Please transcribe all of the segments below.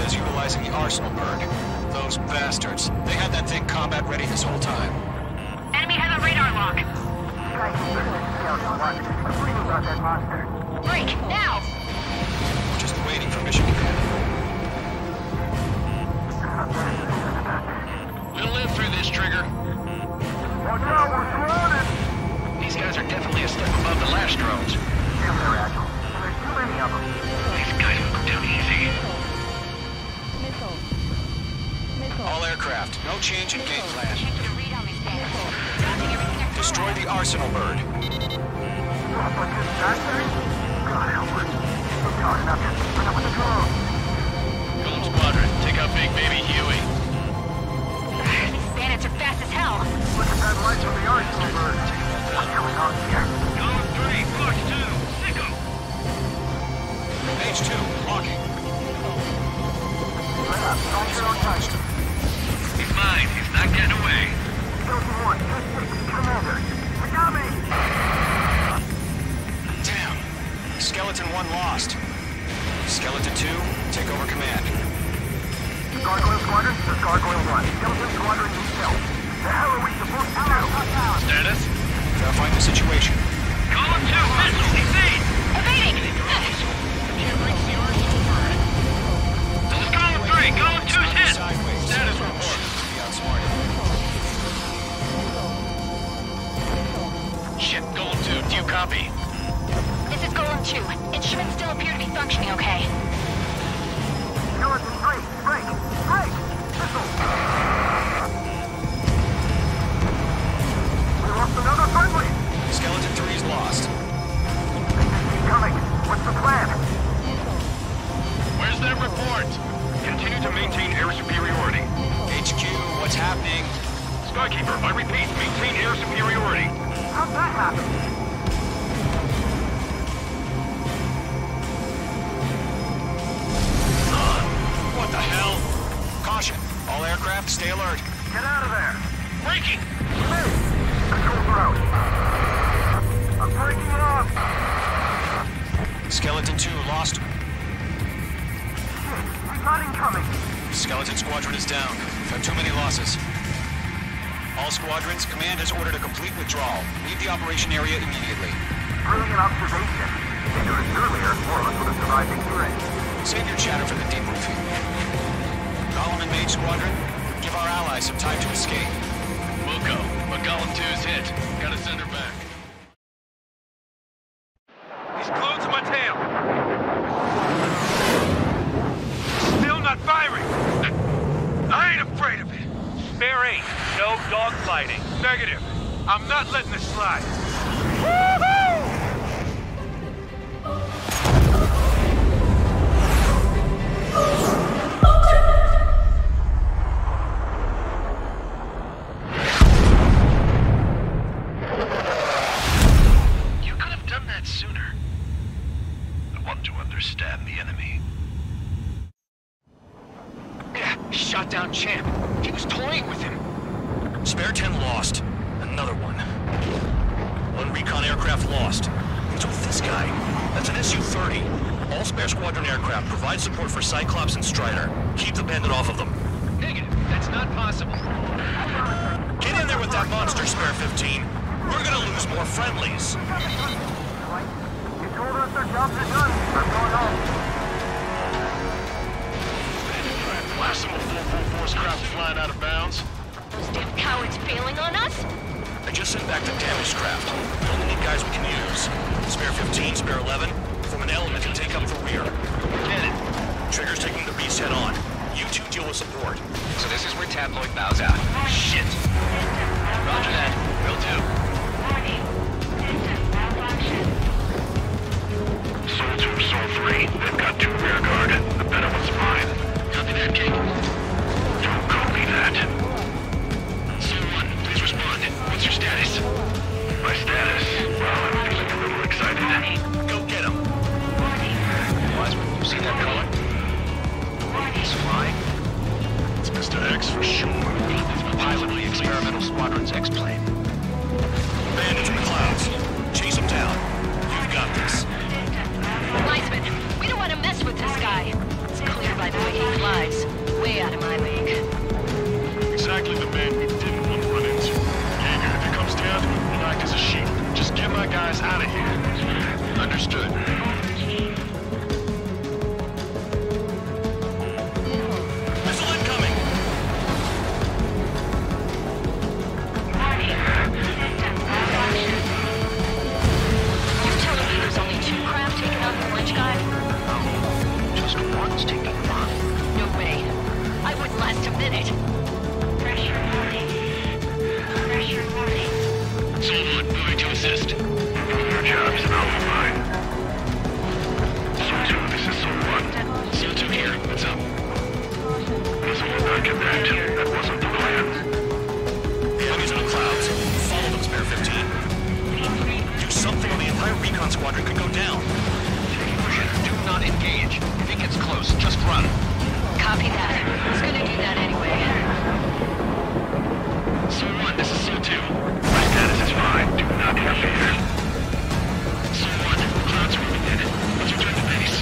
is utilizing the arsenal bird. Those bastards. They had that thing combat ready this whole time. Enemy has a radar lock. Break, now! Just waiting for mission command. We'll live through this, Trigger. Watch out, we're surrounded! These guys are definitely a step above the last drones. Damn, they're agile. There's too many of them. These guys will go down easy. All aircraft, no change in game plan. Checking a read on these bandits. Dropping everything they're Destroy the arsenal bird. Drop like this factory? God help us. I'm talking about this. Bring up with the drone. Gold Squadron, take out Big Baby Huey. These bandits are fast as hell. Look at that light from the arsenal bird. What's going on here? Gold 3, push 2, Sicko. H2, locking. Let up. Don't get on touch. He's mine, he's not getting away. Skeleton 1, just take the commander. We got me! Damn. Skeleton 1 lost. Skeleton 2, take over command. Gargoyle Squadron, this is Gargoyle 1. Skeleton Squadron needs help. The hell are we supposed to do? Status? Verifying the situation. Column 2, missile, evade! Evading! Can't reach the arsenal bird. This is Column 3, Column 2's hit! Sideways. Status report. Be outsmarted. Shit, Golem 2, do you copy? This is Golem 2. Instruments still appear to be functioning okay. Skeleton 3, break! Break! Missile! We lost another friendly! Skeleton 3's lost. They just keep coming. What's the plan? Where's that report? Continue to maintain air superiority. HQ, what's happening? Skykeeper, I repeat, maintain air superiority. How'd that happen? What the hell? Caution. All aircraft, stay alert. Get out of there! Breaking! Hey! Controls are out. I'm breaking off! Skeleton 2 lost. Shit, we got incoming! Skeleton Squadron is down. Got too many losses. All squadrons, command has ordered a complete withdrawal. Leave the operation area immediately. Brilliant observation. If they do this earlier, more of us would have survived victory. Save your chatter for the debriefing. Golem and Mage Squadron, give our allies some time to escape. We'll go, but Golem 2's hit. Gotta send her back. He's glued to my tail. Still not firing. I ain't afraid of it. Spare 8, no dogfighting. Negative. I'm not letting this slide. Woohoo! You could have done that sooner. I want to understand the enemy. Yeah, shot down Champ. He was toying with him. Spare 10 lost. Another one. One recon aircraft lost. What's with this guy? That's an Su-30. All spare squadron aircraft provide support for Cyclops and Strider. Keep the bandit off of them. Negative. That's not possible. Get in there with that monster, Spare 15. We're gonna lose more friendlies. You told us their jobs are done. I'm going home. Blast some full force craft flying out of bounds. Those damn cowards failing on us? I just sent back the damaged craft. We only need guys we can use. Spare 15, Spare 11, form an element and take up the rear. Get it. Trigger's taking the beast head on. You two deal with support. So this is where Tabloid bows out. Shit. Roger that. Will do. Soul 2, Soul 3. They've got 2 rear guard. The better one's mine. Copy that, King. Don't copy that. Soul 1, please respond. What's your status? My status? Well, I'm feeling a little excited. Go get him. Wiseman, you see that color? He's flying. It's Mr. X for sure. It's the pilot of the experimental squadron's X-plane. Bandits in the clouds. Chase them down. You've got this. Wiseman, we don't want to mess with this guy. It's clear by the way he flies. exactly the man we didn't want to run into. Jaeger, if it comes down to it, we'll act as a shield. Just get my guys out of here. Understood. Missile incoming! You're telling me there's only 2 craft taking out the Lynch guy? Just one's taking them on. No way. I wouldn't last a minute. Pressure warning. Pressure warning. Someone moving to assist. Your job is Alpha Mine. Soul 2, this is Soul 1. Soul 2 here. What's up? Missile will not connect. That wasn't the plan. The enemies in the clouds. Follow them, Spare 15. Do something or the entire recon squadron could go down. Do not engage. If it gets close, just run. Copy that. He's gonna do that anyway. Soul 1, this is Soul 2. My status is fine. Do not interfere. Soul 1, clouds are moving in. Let's return to base.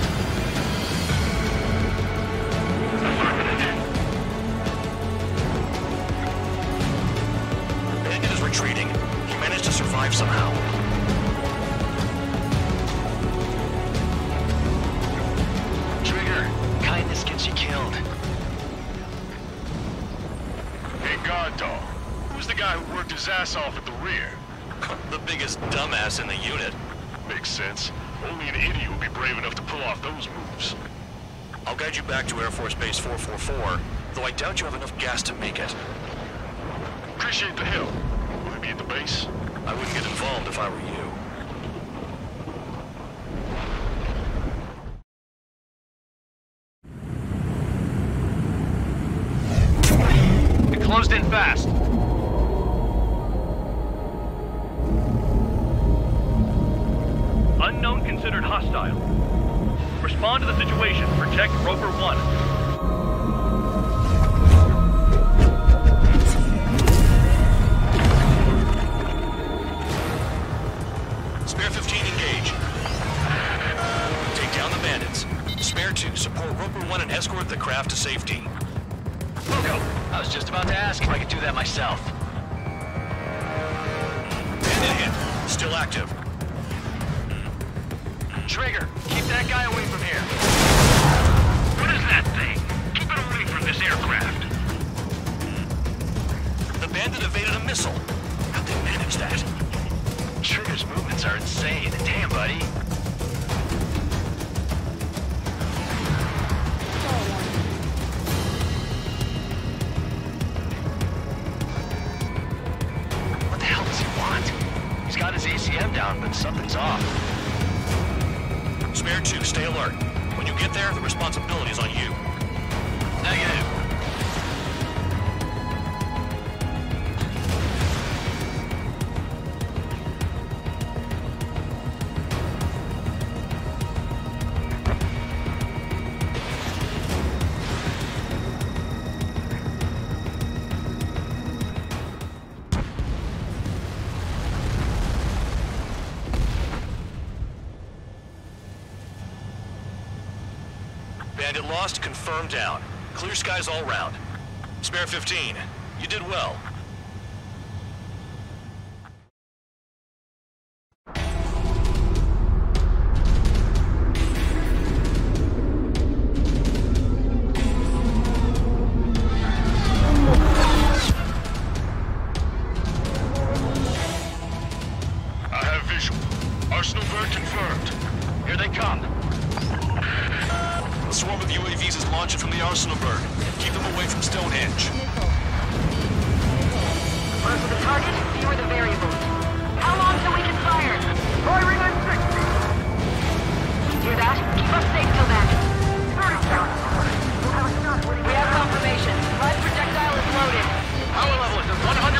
Affirmative. Bandit is retreating. He managed to survive somehow. Trigger, kindness gets you killed. Hey, guard dog. Who's the guy who worked his ass off at the rear? The biggest dumbass in the unit. Makes sense. Only an idiot would be brave enough to pull off those moves. I'll guide you back to Air Force Base 444, though I doubt you have enough gas to make it. Appreciate the help. Will it be at the base? I wouldn't get involved if I were you. It closed in fast. Unknown considered hostile. Respond to the situation. Protect Roper 1. Spare 15, engage. Take down the bandits. Spare 2, support Roper 1 and escort the craft to safety. Logo, I was just about to ask if I could do that myself. Bandit hit. Still active. Trigger, keep that guy away from here. What is that thing? Keep it away from this aircraft. The bandit evaded a missile. How'd they manage that? Trigger's movements are insane. Damn, buddy. What the hell does he want? He's got his ACM down, but something's off. Spare 2, stay alert. When you get there, the responsibility is on you. Negative. Bandit lost, confirmed down. Clear skies all round. Spare 15, you did well. I have visual. Arsenal bird confirmed. Here they come. A swarm of UAVs is launching from the Arsenal bird. Keep them away from Stonehenge. Closer the target, fewer the variables. How long till we can fire? Firing at 60. Hear that? Keep us safe till then. 30 seconds. We'll have a shot winning. We have confirmation. Live projectile is loaded. Power level is at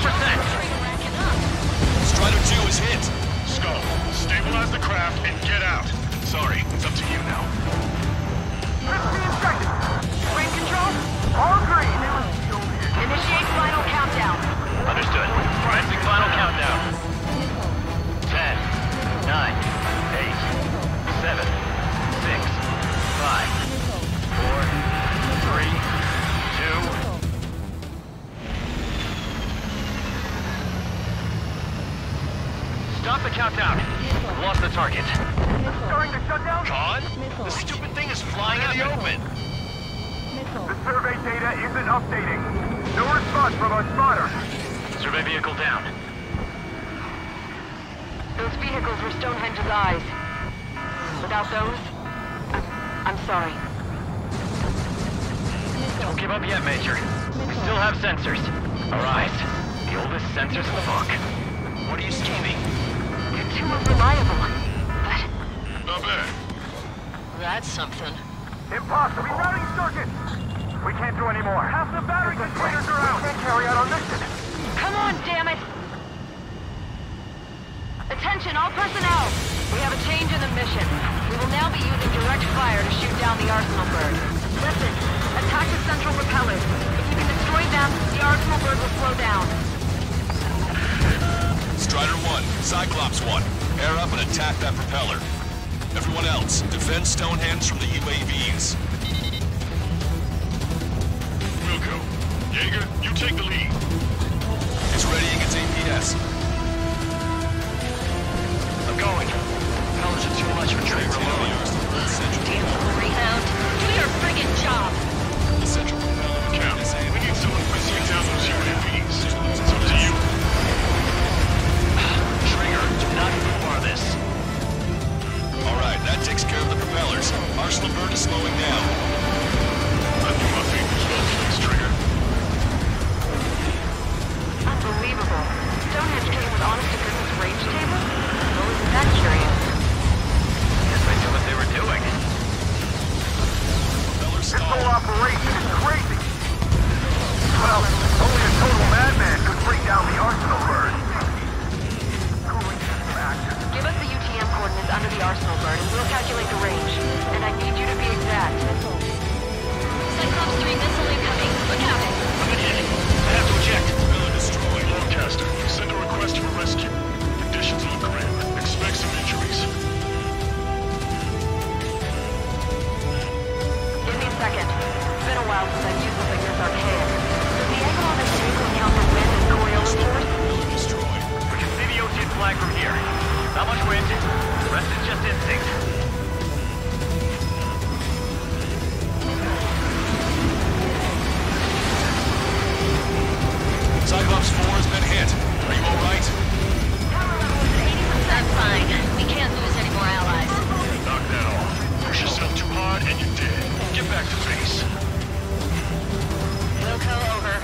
100%. Strider 2 is hit. Skull, stabilize the craft and get out. Sorry, it's up to you now. 15 seconds. Frame control? All green. Initiate final countdown. Understood. Commencing final countdown. 10, 9, 8, 7, 6, 5, 4, 3, 2, countdown. We've lost the target. Starting to shut down? Con? The stupid thing is flying in the open. The survey data isn't updating. No response from our spotter. Survey vehicle down. Those vehicles were Stonehenge's eyes. Without those, I'm sorry. Don't give up yet, Major. We still have sensors. Our eyes. The oldest sensors in the book. What are you scheming? They're too unreliable. But Not bad. that's something. Impossible. Rerouting circuit. We can't do any more. Half the battery containers are out. We can't carry out our mission. Come on, damn it! Attention, all personnel! We have a change in the mission. We will now be using direct fire to shoot down the Arsenal bird. Listen, attack the central propellers. If you can destroy them, the Arsenal bird will slow down. Strider 1, Cyclops 1. Air up and attack that propeller. Everyone else, defend Stonehenge from the UAVs. We'll go. Jaeger, you take the lead. It's readying its APS. I'm going. Colors are too much for Trey alone. Damn Greyhound, do your friggin' job! The central propeller. Cap, we need someone to take down those UAVs. It's up to you. Trigger, do not go farthest. Alright, that takes care of the propellers. Arsenal bird is slowing down. I do my fingers well, please, Trigger. Unbelievable. Stonehenge came with honest-to-goodness range table? Well, isn't that curious? Guess they knew what they were doing. Propeller This whole stalled. operation is crazy. Well, only a total madman could bring down the Arsenal bird. Cooling system active. Give us the UTM coordinates under the Arsenal bird and we'll calculate the range. And I need you to be exact. Cyclops 3 missile incoming. Look out! I'm in hit. I have to eject. Propeller destroyed. Broadcaster, send a request for rescue. Conditions look grim. Expect some injuries. Give me a second. It's been a while since I've used something this archaic. Does the angle on this vehicle account for wind and Coriolis force? Propeller destroyed. We can see the ocean flag from here. Not much wind. The rest is just instinct. Cyclops 4 has been hit. Are you alright? That's fine. We can't lose any more allies. Knock that off. Push yourself too hard and you're dead. Get back to base. Wilco over.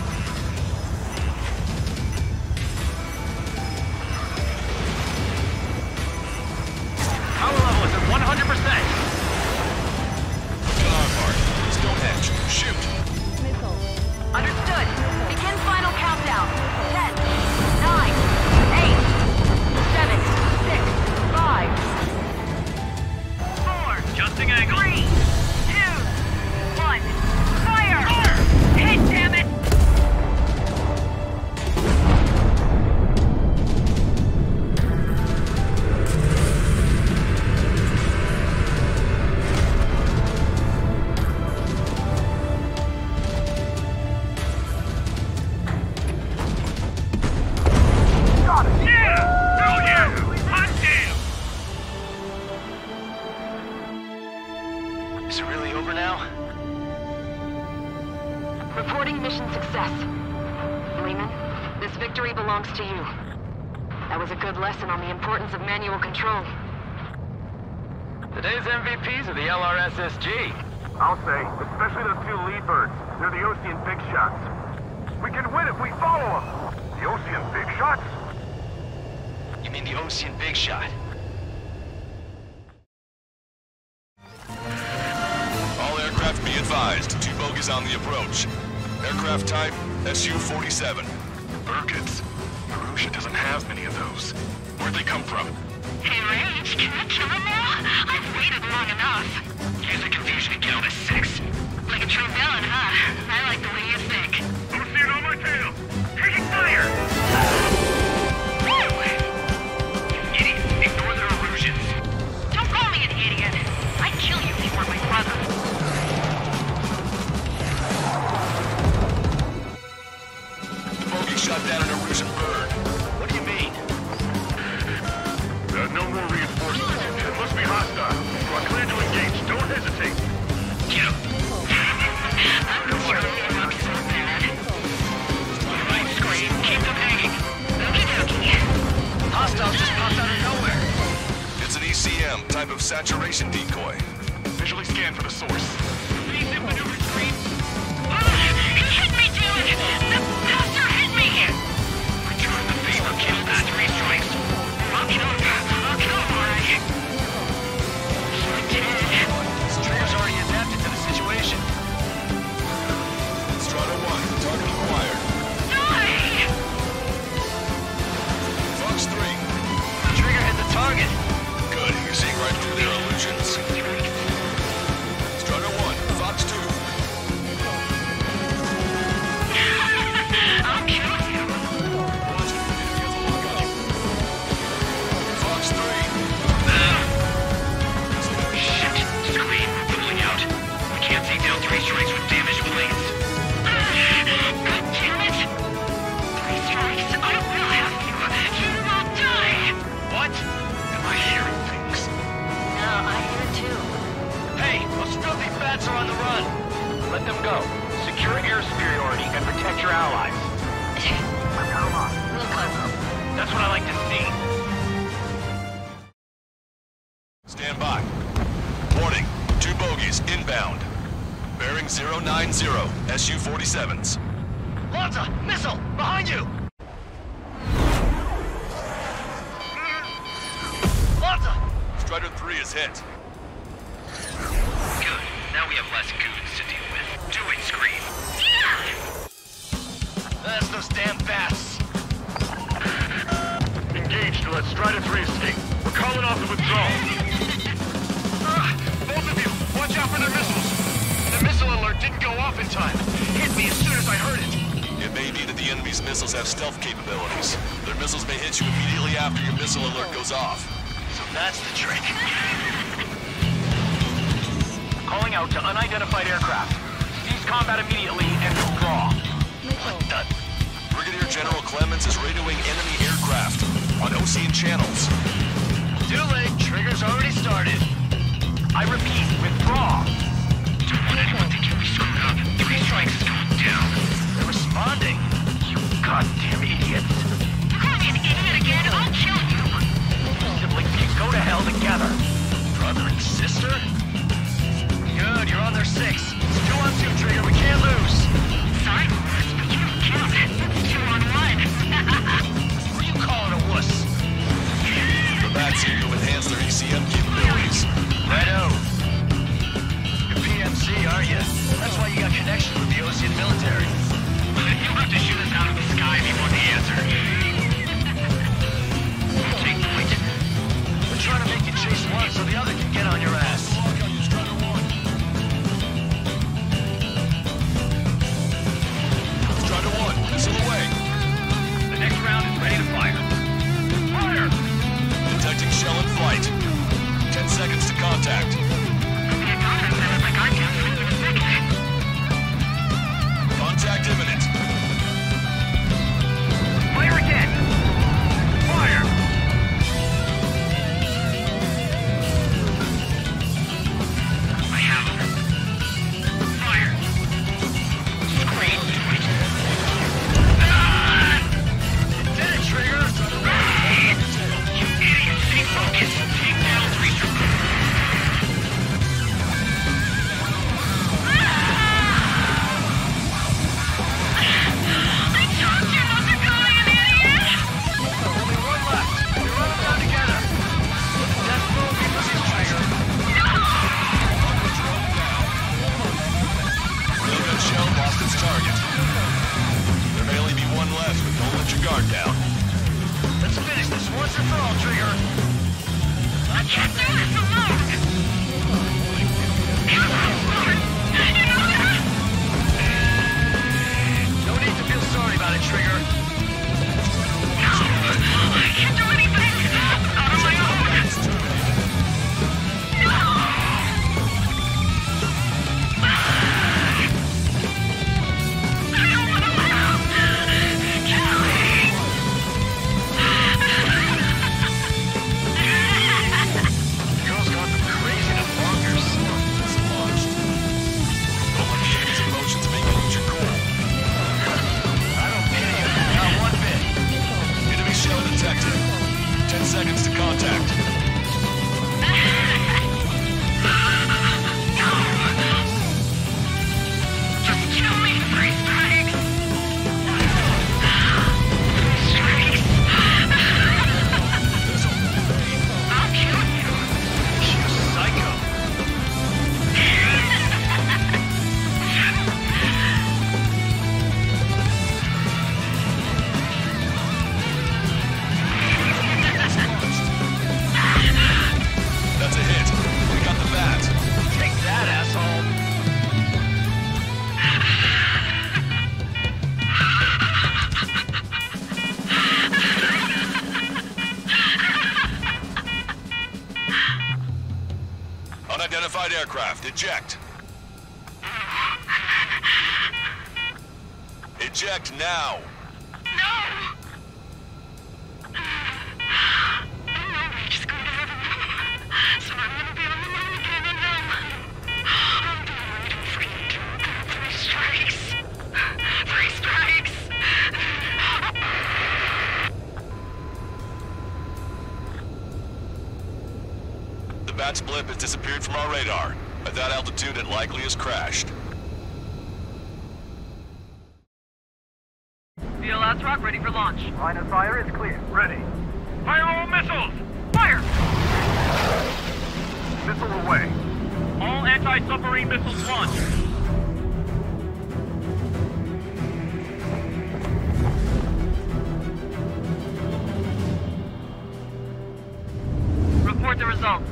Power level is at 100%. Alarm mark. Stonehenge. Shoot. Understood. Begin final countdown. 10, 9, 8, 7, 6, 5, 4, Adjusting angle. 3, 2, 1. Fire! Hit, damn it! Is it really over now? Reporting mission success. Lehman, this victory belongs to you. That was a good lesson on the importance of manual control. Today's MVPs are the LRSSG. I'll say, especially those two lead birds. They're the Ocean big shots. We can win if we follow them. The Ocean big shots? You mean the Ocean Big Shot? All aircraft be advised. 2 bogies on the approach. Aircraft type, Su-47. Burkitts. Marusha doesn't have many of those. Where'd they come from? Hey, Rage, can I kill him now? I've waited long enough. Use the confusion and count as 6. Like a true villain, huh? I like the way you think. Don't see it on my tail. Taking fire! Idiot, ignore their illusions. Don't call me an idiot. I'd kill you if you weren't my brother. The bogey shot down an Erusian bird. What do you mean? type of saturation decoy. Visually scan for the source. Evasive maneuver screen. He hit me, damn it! The bastard hit me! Return the favor, kill that 3 strikes. I'll kill, alright. This trigger's already adapted to the situation. Strata 1, target acquired. Die! Fox 3. The trigger hit the target. Good, you're seeing right through their illusions. Strata 1, Fox 2. I'll kill you. Watch it, he has a lock on you. Fox 3. Shit! Screen, we're pulling out. We can't take down 3 strikes with damaged planes. God damn it! 3 strikes, I will have you. You will die! What? Am I hearing things? No, I hear too. Hey, those filthy bats are on the run. Let them go. Secure air superiority and protect your allies. Real close. That's what I like to see. Stand by. Warning, 2 bogies inbound. Bearing 090, SU-47s. Lanza, missile, behind you! Lanza! Strider 3 is hit. Good. Now we have less goons to deal with. Do it, Scream. That's those damn bats. Engaged to let Strider 3 escape. We're calling off the withdrawal. Both of you, watch out for their missiles. The missile alert didn't go off in time. Hit me as soon as I heard it. It may be that the enemy's missiles have stealth capabilities. Their missiles may hit you immediately after your missile alert goes off. So that's the trick. Calling out to unidentified aircraft. Cease combat immediately and withdraw. Done. Brigadier General Clemens is radioing enemy aircraft on Ocean channels. Too late. Trigger's already started. I repeat, withdraw. Don't want anyone thinking we screwed up. 3 strikes is going down. They're responding. You goddamn idiots. You're calling me an idiot again? I'll kill you. Siblings can go to hell together. Brother and sister? Good, you're on their 6. It's 2 on 2, Trigger. We can't lose. Sorry, Morris, but you don't count. It's 2 on 1. Who are you calling a wuss? The bats seem to enhance their ECM capabilities. Righto. You're PMC, aren't you? That's why you got connections with the Ocean military. You'll have to shoot us out of the sky before the answer. Take point. We're trying to make you chase one so the other can get on your ass. Strider 1, missile away. The next round is ready to fire. Fire! Detecting shell in flight. 10 seconds to contact. Contact imminent. Fire again! Fire! I have him. Fire! Scream, do it! Did it, Trigger! You idiot! Stay focused! Take down 3 strikes! I told you not to call me an idiot! Only 1 left. We run them down together. Death roll equals his Trigger. Railgun shell lost its target. There may only be 1 left, but don't let your guard down. Let's finish this once and for all, Trigger. I can't do this alone! Come on, Lord! You know that? No need to feel sorry about it, Trigger. No! I can't do anything! Not on my own! No! I don't want to live! Kill me! The girl's gone from crazy to bonkers. It's launched. aircraft. Eject. Eject now. No! Just going to have a so I wouldn't be on the line again and then... I'm doing freaking 3 strikes. 3 strikes! The Bat's blip has disappeared from our radar. At that altitude, it likely has crashed. VLS rock ready for launch. Line of fire is clear. Ready. Fire all missiles! Fire! Missile away. All anti-submarine missiles launched. Report the results.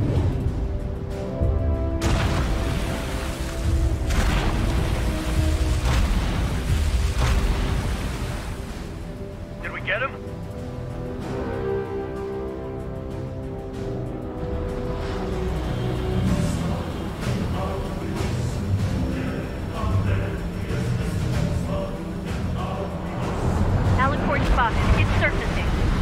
Did we get him? Alicorn spotted. It's surfacing.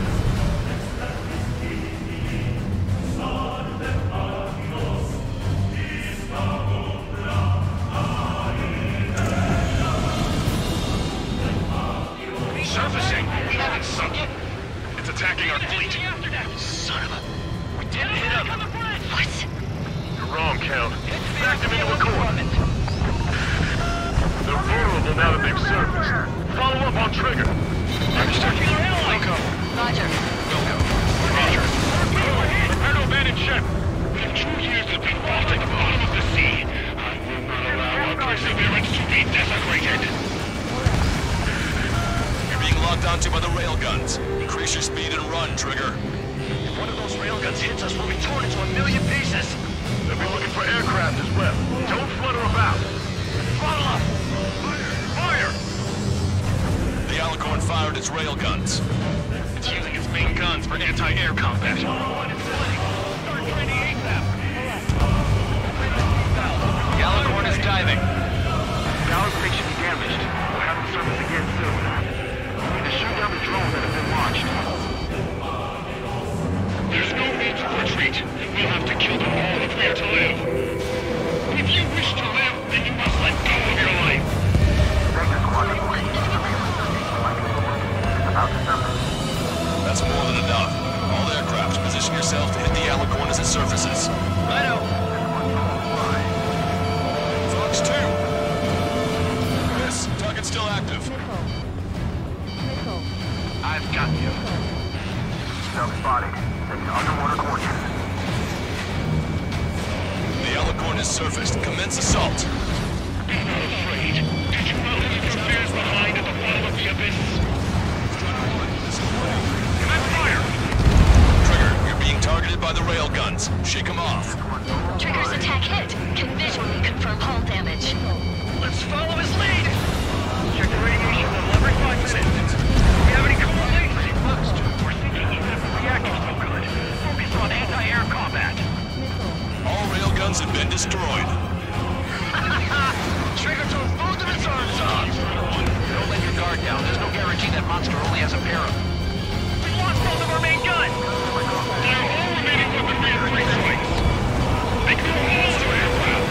Surfacing? We haven't sunk it? It's attacking our fleet. Son of a... We didn't hit him. What? You're wrong, Count. Back them into a core. They're vulnerable now that they've surfaced. Follow up on trigger. Circular ally. Go. Roger. Go. Roger. Prepare to abandon ship. We have 2 years to be lost at the bottom of the sea. I will not allow our perseverance to be desecrated. You're being locked onto by the railguns. Increase your speed and run, Trigger. If one of those railguns hits us, we'll be torn into a million pieces. They'll be looking for aircraft as well. Don't flutter about. Throttle up. Fire! The Alicorn fired its railguns. It's using its main guns for anti-air combat. Start training ASAP. The Alicorn is diving. Tower plate should be damaged. We'll have them surface again soon. We need to shoot down the drones that have been launched. There's no need to retreat. We'll have to kill them all if we are to live. If you wish to live, then you must let go of your life. Thank you, Squadron. About to surface. That's more than enough. All aircraft, position yourself to hit the Alicorn as it surfaces. Righto. Fox 2. Miss, target's still active. I've got you. Stealth spotted. Taking underwater courses. The Alicorn is surfaced. Commence assault. Be not afraid. Did you not leave your fears behind at the bottom of the abyss? Commence fire! Trigger, you're being targeted by the railguns. Shake them off. Trigger's attack hit. Can visually confirm hull damage. Let's follow his lead. Check the radiation level every 5 minutes. We have any correlation? We're thinking even if the reactor's no good, focus on anti-air combat. All railguns have been destroyed. Trigger took both of its arms off. Don't let your guard down. There's no guarantee that monster only has a pair of... We lost both of our main guns! They're all remaining weaponry at 3 strikes. They can all to aircraft.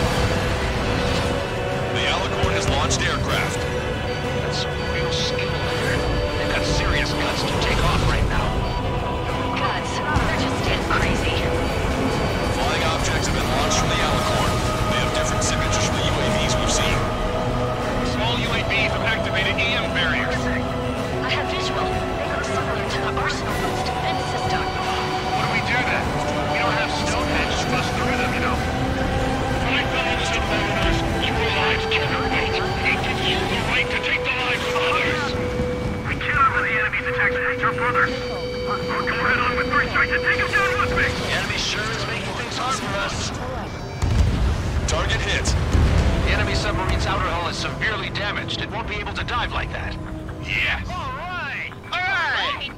The Alicorn has launched aircraft. That's some real skill there. They've got serious guts to take off right now. Guts. They're just dead crazy. Flying objects have been launched from the Alicorn. They have different signatures from the UAVs we've seen. Small UAVs have activated EM barriers. I have visual. They look similar to the Arsenal's defense system. What do we do then? We don't have Stonehenge to bust through them, you know. My fellow submariners, your lives cannot wait. It gives you the right to take the lives of others. We cannot let the enemy's attacks hurt our brothers. I'll go head on with first strike and take him down with me. The enemy sure is making things hard for us. Target hit. The enemy submarine's outer hull is severely damaged. It won't be able to dive like that. Yeah. All right! All right!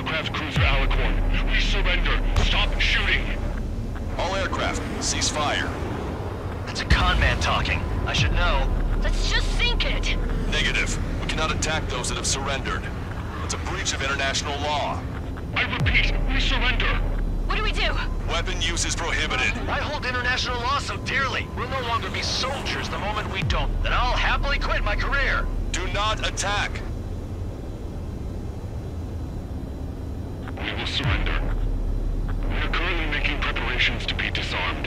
aircraft cruiser Alicorn. We surrender. Stop shooting. All aircraft, cease fire. That's a con man talking. I should know. Let's just sink it. Negative. We cannot attack those that have surrendered. It's a breach of international law. I repeat, we surrender. What do we do? Weapon use is prohibited. I hold international law so dearly. We'll no longer be soldiers the moment we don't. Then I'll happily quit my career. Do not attack. We will surrender. We are currently making preparations to be disarmed.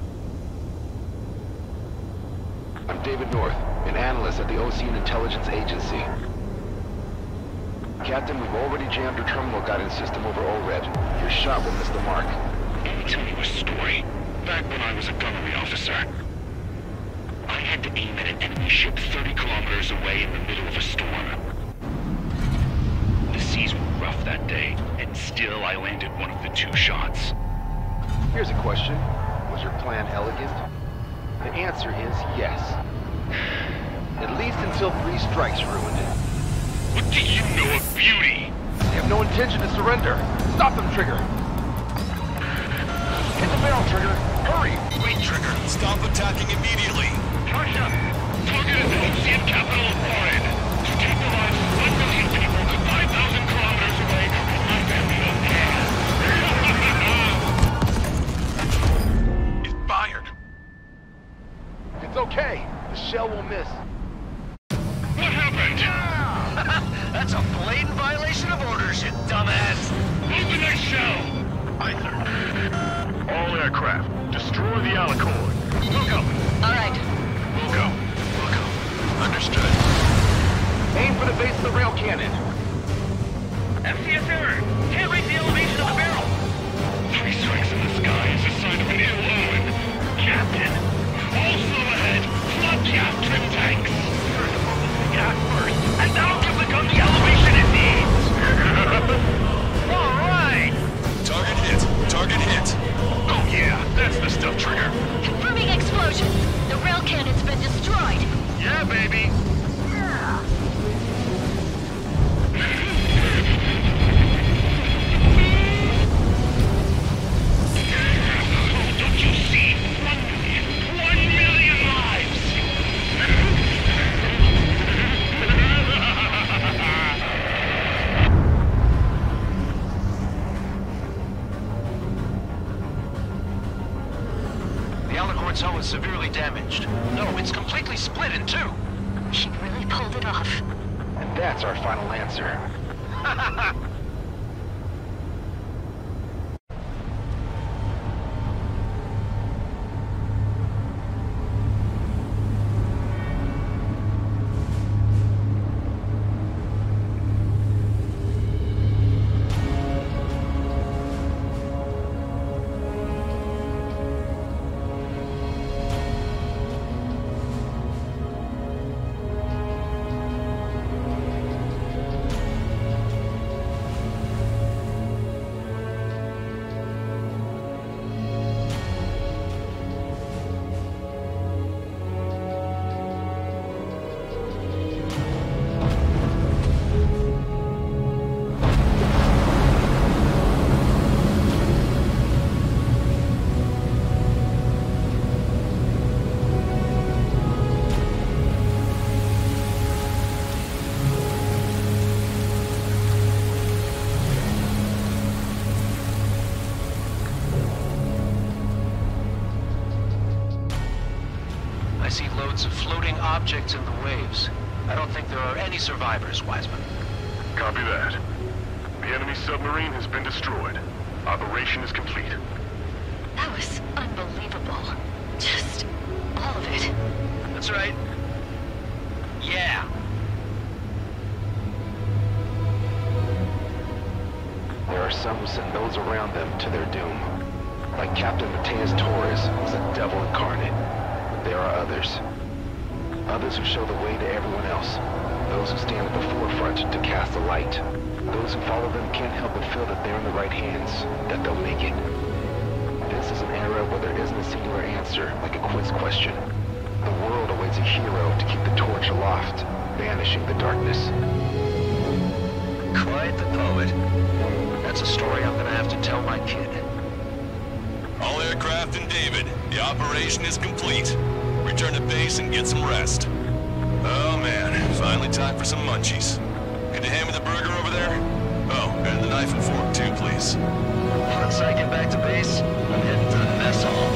I'm David North, an analyst at the Ocean Intelligence Agency. Captain, we've already jammed your terminal guidance system over ORED. Your shot will miss the mark. Let me tell you a story. Back when I was a gunnery officer, I had to aim at an enemy ship 30 kilometers away in the middle of a storm. The seas were rough that day, and still I landed one of the 2 shots. Here's a question. Was your plan elegant? The answer is yes. At least until 3 strikes ruined it. What do you know of beauty? They have no intention to surrender. Stop them, Trigger. Hit the barrel, Trigger. Hurry! Wait, Trigger. Stop attacking immediately. Tasha, target is the Ocean capital of Orin. To take the lives of 1 million people 5,000 kilometers away is my family of It's fired. It's okay. The shell will miss. What happened? That's a blatant violation of orders, you dumbass. Open that shell! Aye, sir. All aircraft, destroy the Alicorn. We'll go. All right. We'll go. We'll go. Understood. Aim for the base of the rail cannon. FCS error. Can't rate the elevation of the barrel. 3 strikes in the sky is a sign of an ill omen. Captain, also ahead, flood gas trim tanks. Turn to focus the gas first, and that'll give the gun the elevation it needs. All right. Target hit. Target hit. Oh yeah, that's the stuff, Trigger. Confirming explosion. The rail cannon's been destroyed. Yeah, baby. Don't you see? 1 million lives! The Alicorn's hull is severely damaged. No, it's completely split in 2. She really pulled it off. And that's our final answer. I see loads of floating objects in the waves. I don't think there are any survivors, Wiseman. Copy that. The enemy submarine has been destroyed. Operation is complete. That was unbelievable. Just all of it. That's right. Yeah. There are some who send those around them to their doom. Like Captain Mateus Torres was a devil incarnate. But there are others. Others who show the way to everyone else. Those who stand at the forefront to cast the light. Those who follow them can't help but feel that they're in the right hands, that they'll make it. This is an era where there isn't a singular answer, like a quiz question. The world awaits a hero to keep the torch aloft, banishing the darkness. Quite the poet. That's a story I'm gonna have to tell my kid. All aircraft in David. The operation is complete. Return to base and get some rest. Oh man, finally time for some munchies. Could you hand me the burger over there? Oh, and the knife and fork too, please. Once I get back to base, I'm heading to the mess hall.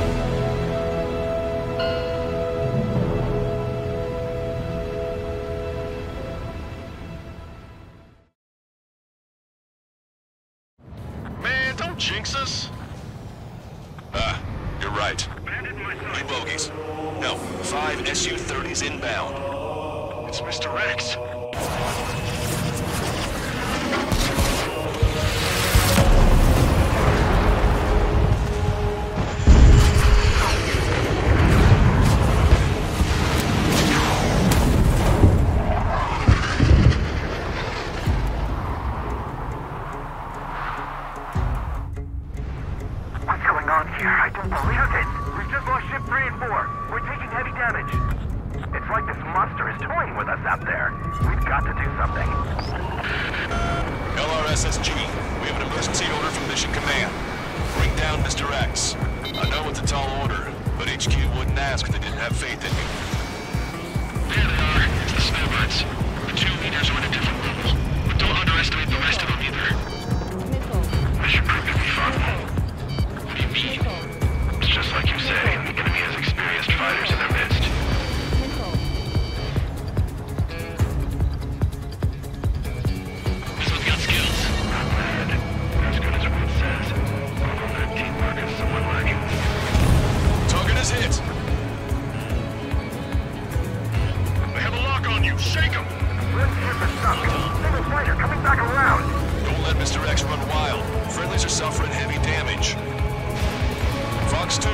Man, don't jinx us. You're right. Two bogies. No, 5 Su-30s inbound. It's Mr. Rex. What's going on here? I don't believe it. We've just lost ship 3 and 4. We're taking heavy damage. It's like this monster is toying with us out there. We've got to do something. LRSSG, we have an emergency order from Mission Command. Bring down Mr. X. I know it's a tall order, but HQ wouldn't ask if they didn't have faith in you. There they are. It's the snowbirds. The 2 leaders are at a different level. But don't underestimate the rest of them either. This should prove to be fun. What do you mean? It's just like you say. The enemy has experienced fighters in their midst. This one's got skills. Not bad. As good as everyone says. Although their teamwork is somewhat lacking. Target is hit. They have a lock on you. Shake them. Let's hit the stuff. Single fighter coming back around. Don't let Mr. X run wild. Friendlies are suffering heavy damage. Fox 2.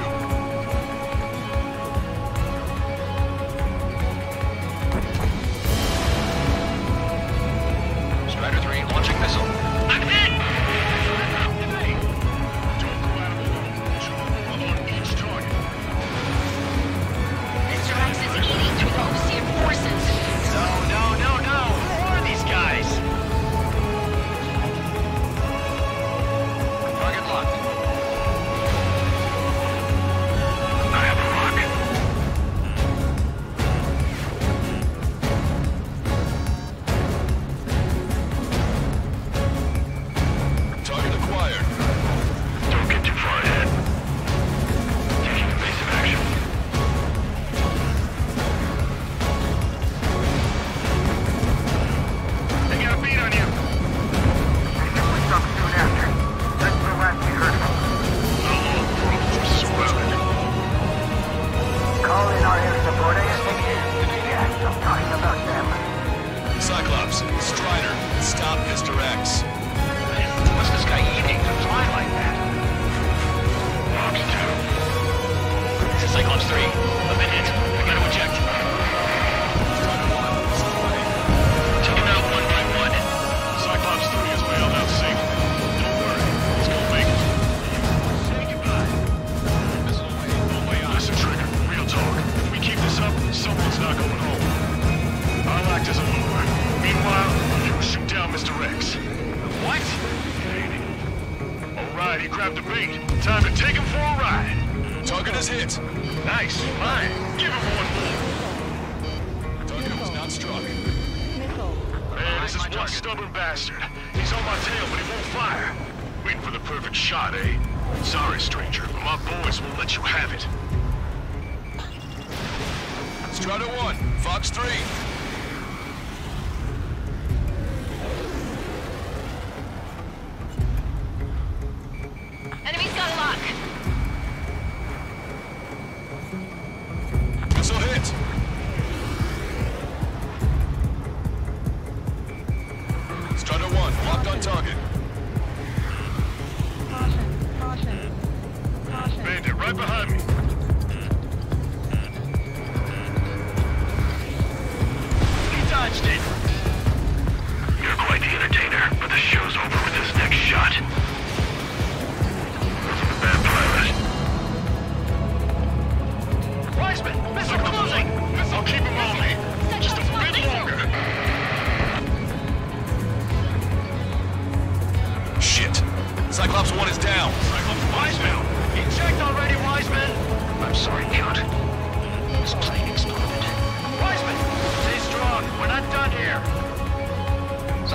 Strider 3, launching missile. I'm hit! Don't go out alone. 2 on each target. Mr. X is eating through the Osean forces. No. Who are these guys? Target locked. I have a lock. Target acquired. Don't get too far ahead. Taking evasive action. They got a beat on you. They should wake up soon after. That's the last we heard of them. All probes are surrounded. Call in our air support ASAP. Yes, I'm talking about them. Cyclops, Strider, stop Mr. X. What's this guy eating to fly like that? Fox 2. This is Cyclops 3. I've been hit. I gotta eject. Take him out one by one. Cyclops 3 is bailed out safely. Don't worry. He's gonna make it. Say goodbye. Listen, Trigger. Real talk. If we keep this up, someone's not going home. I'll act as a lure. Meanwhile, you shoot down Mr. X. What? Alright, he grabbed the bait. Time to take him for a ride. Target is hit. Nice. Fine. Give him one more. Target was not struck. Man, this is one stubborn bastard. He's on my tail, but he won't fire. Waiting for the perfect shot, eh? Sorry, stranger, but my boys won't let you have it. Strider 1, Fox 3. Enemy's got a lock. Missile hit. Strider 1, locked on target. Bandit, right behind me.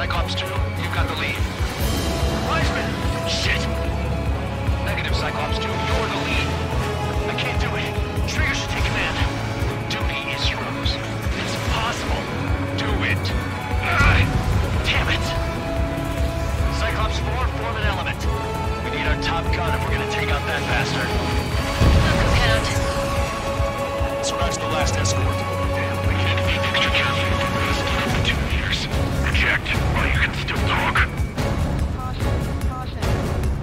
Cyclops 2, you've got the lead. Wiseman! Shit! Negative, Cyclops 2, you're the lead. I can't do it. Trigger should take command. Duty is yours. It's possible. Do it. Damn it! Cyclops 4, form an element. We need our top gun if we're gonna take out that bastard. Knuckle count. Scratch the last escort. We need to be extra careful with the rest of the 2 meters. Reject while you can still talk. Caution.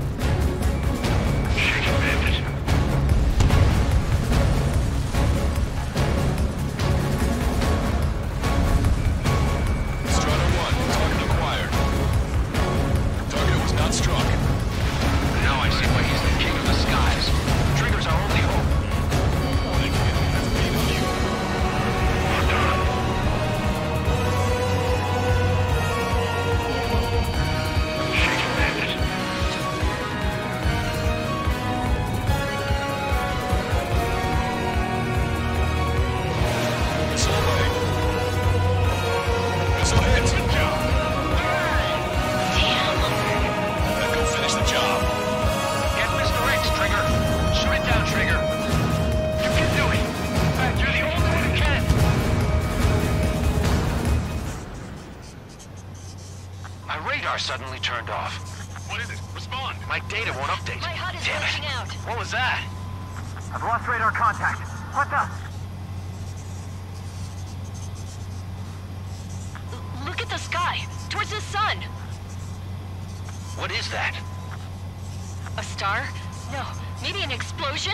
Shaking bandit. Strider 1, target acquired. Target was not struck. Now I see why he's the king of the skies. Trigger's our only hope. Shaking bandit. Missile away. Missile hit. Good job. Now go finish the job. Get Mr. X, Trigger. Shoot it down, Trigger. You can do it. In fact, you're the only one who can. My radar suddenly turned off. What is it? Respond. My data won't update. My HUD is Damn glitching it. out. What was that? I've lost radar contact. What's up? Look at the sky. Towards the sun. What is that? A star? No. Maybe an explosion?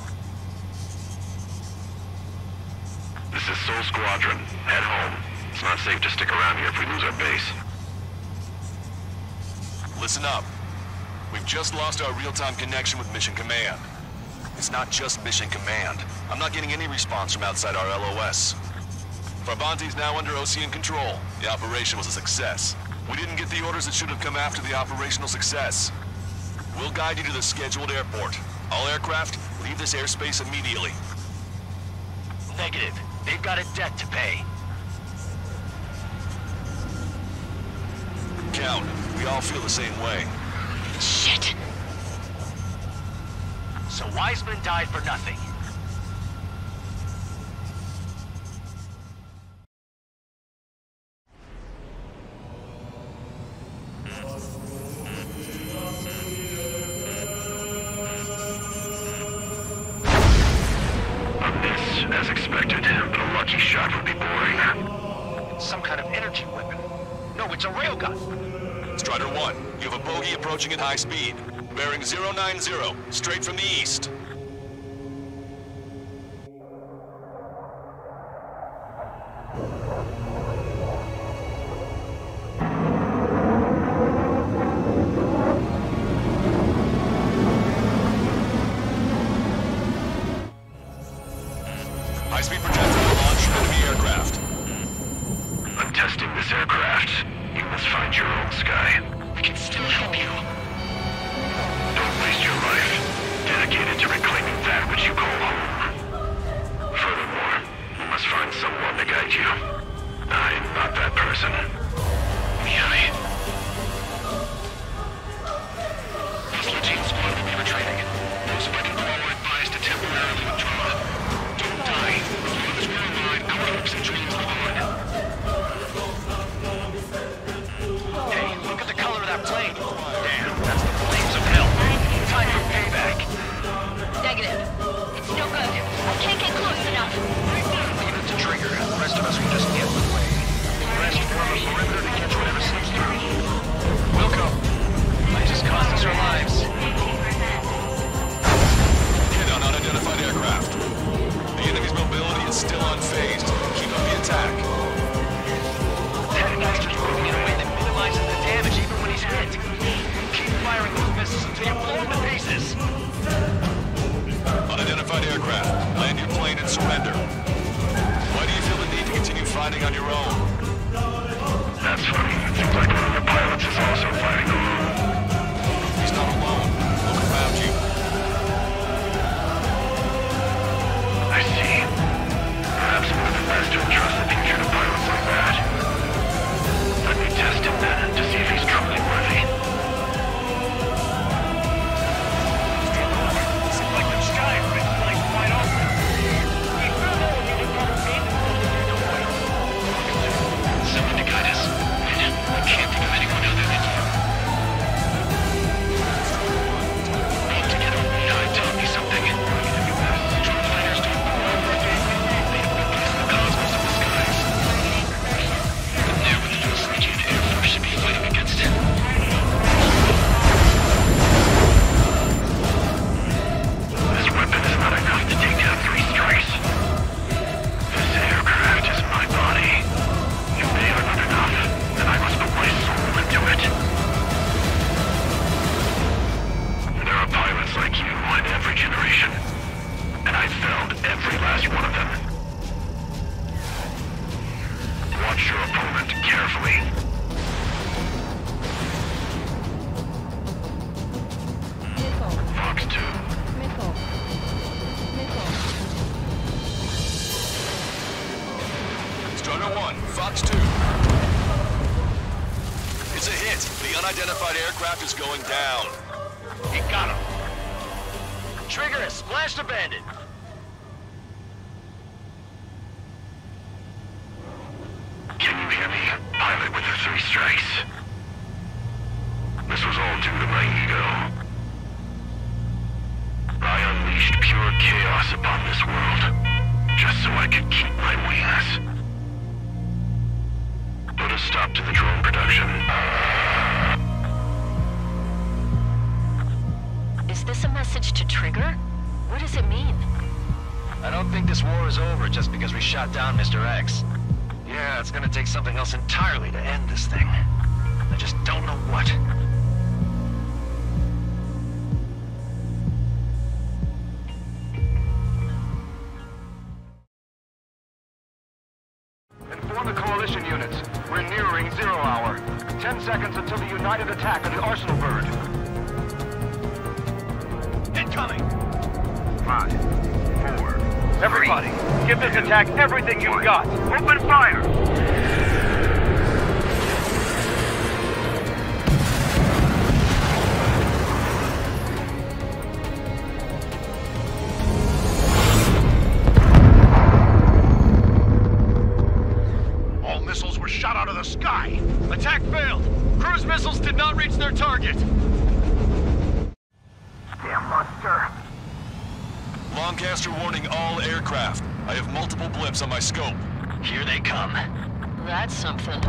This is Soul Squadron. Head home. It's not safe to stick around here if we lose our base. Listen up. We've just lost our real-time connection with Mission Command. It's not just Mission Command. I'm not getting any response from outside our LOS. Farbanti's now under OCN control. The operation was a success. We didn't get the orders that should have come after the operational success. We'll guide you to the scheduled airport. All aircraft, leave this airspace immediately. Negative. They've got a debt to pay. Count, we all feel the same way. Shit. So Wiseman died for nothing. As expected, but a lucky shot would be boring. Some kind of energy weapon. No, it's a railgun. Strider 1, you have a bogey approaching at high speed. Bearing 090, straight from the east. High-speed projectile launch enemy aircraft. I'm testing this aircraft. You must find your own sky. We can still help you. Don't waste your life. Dedicated to reclaiming that which you call home. Furthermore, you must find someone to guide you. I'm not that person. Miami. This Latin squad will be retraining. Those fighting below are advised to temporarily withdraw. Don't die. As long as we're alive, our hopes and dreams live on. Hey, look at the color of that plane. Damn, that's the flames of hell. Time for payback. Negative. It's no good. I can't get close enough. Leave it to Trigger. The rest of us will just get in the way. Rest form a perimeter to catch whatever slips through. We'll go. Might just cost us our lives. Hit on unidentified aircraft. The enemy's mobility is still unfazed. Keep up the attack. That bastard's moving in a way that minimizes the damage even when he's hit. Keep firing those missiles until you blow him to pieces. Unidentified aircraft. Land your plane and surrender. Why do you feel the need to continue fighting on your own? That's funny. It seems like one of the pilots is also fighting alone. He's not alone. Look around you. I see. Perhaps one of the best to entrust the future to pilots like that. Let me test him then. successfully. Fox 2. Strider 1, Fox 2. It's a hit. The unidentified aircraft is going down. He got him. Trigger has splashed a bandit. Can you hear me? Pilot with the 3 strikes. This was all due to my ego. I unleashed pure chaos upon this world, just so I could keep my wings. Put a stop to the drone production. Is this a message to Trigger? What does it mean? I don't think this war is over just because we shot down Mr. X. Yeah, it's gonna take something else entirely to end this thing. I just don't know what. Inform the coalition units. We're nearing 0 hour. 10 seconds until the united attack on the Arsenal bird. Incoming! 5, 4. Everybody, give this attack everything you've got. Open fire! All missiles were shot out of the sky. Attack failed. Cruise missiles did not reach their target. Damn monster. Lancaster warning all aircraft. I have multiple blips on my scope. Here they come. That's something.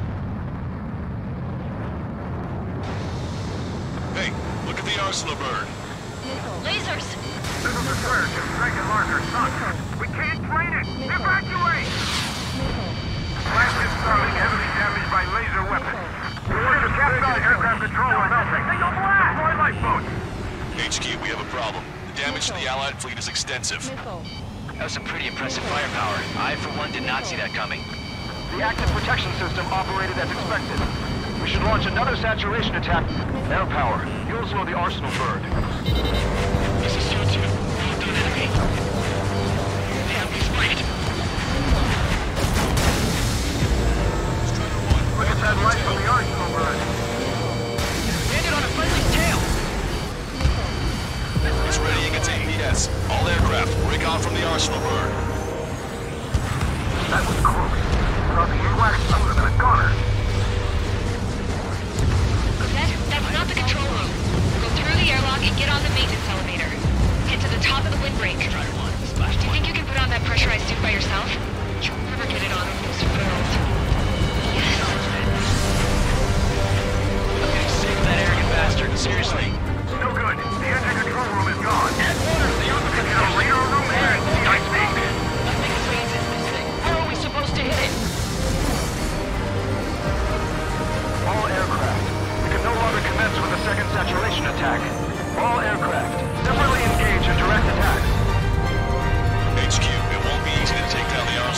Hey, look at the Arsenal bird. Lasers! Missile destroyer can strike at larger sucks. We can't train it! Evacuate! Flagship Starling heavily damaged by laser weapons. Orders to capture aircraft control are melting. They go blast! Deploy lifeboats! HQ, we have a problem. The damage to the Allied fleet is extensive. That was some pretty impressive firepower. I, for one, did not see that coming. The active protection system operated as expected. We should launch another saturation attack. Air power. You also know the Arsenal bird. This is Sue 2. Well done, enemy. Damn, he's right. Look at that light from the Arsenal bird. Landed on a friendly's tail. It's readying its APS. All aircraft, recon from the Arsenal bird. That was close. Thought the AWACS must have been a goner. That's not the control room. Go through the airlock and get on the maintenance elevator. Head to the top of the windbreak. Do you think you can put on that pressurized suit by yourself? You'll never get it on in this world. Yes. I'm getting sick of that arrogant bastard. Seriously. No good. The engine control room is gone. Headquarters, the armor Get a radar room and I speak. Nothing phases this thing. How are we supposed to hit it? All aircraft. We can no longer commence with a second saturation attack. All aircraft. Separately engage in direct attacks. HQ, it won't be easy to take down the Arsenal